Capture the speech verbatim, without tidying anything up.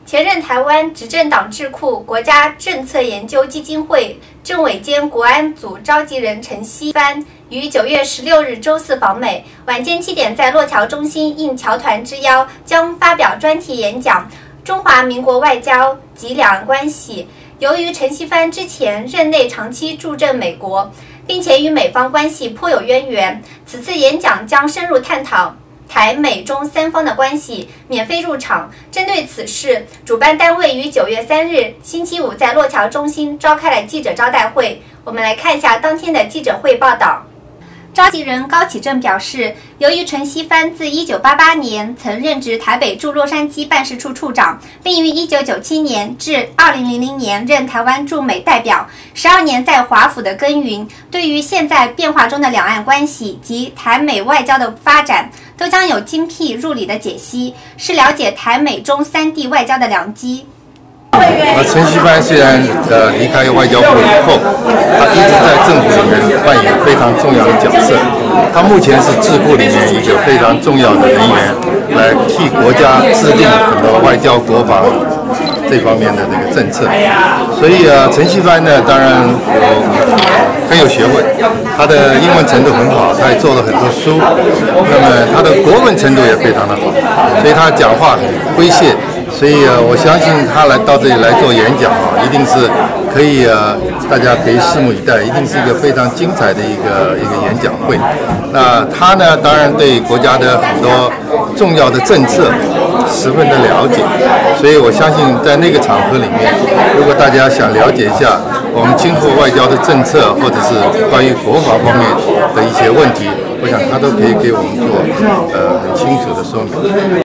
前任台湾执政党智库国家政策研究基金会政委兼国安组召集人陈锡帆于九月十六日周四访美，晚间七点在洛桥中心应侨团之邀，将发表专题演讲《中华民国外交及两岸关系》。由于陈锡帆之前任内长期驻政美国，并且与美方关系颇有渊源，此次演讲将深入探讨台美中三方的关系，免费入场。针对此事，主办单位于九月三日星期五在洛桥中心召开了记者招待会。我们来看一下当天的记者会报道。召集人高启正表示，由于陈锡帆自一九八八年曾任职台北驻洛杉矶办事处处长，并于一九九七年至二零零零年任台湾驻美代表，十二年在华府的耕耘，对于现在变化中的两岸关系及台美外交的发展，都将有精辟入理的解析，是了解台美中三地外交的良机。 而陈锡帆虽然呃离开外交部以后，他一直在政府里面扮演非常重要的角色。他目前是智库里面一个非常重要的人员，来替国家制定很多外交国防这方面的这个政策。所以啊，陈锡帆呢，当然有很有学问，他的英文程度很好，他也做了很多书。那么他的国文程度也非常的好，所以他讲话很诙谐。所以呃，我相信他来到这里来做演讲啊，一定是可以呃，大家可以拭目以待，一定是一个非常精彩的一个一个演讲会。那他呢，当然对国家的很多重要的政策十分的了解，所以我相信在那个场合里面，如果大家想了解一下我们今后外交的政策，或者是关于国防方面的一些问题，我想他都可以给我们做呃很清楚的说明。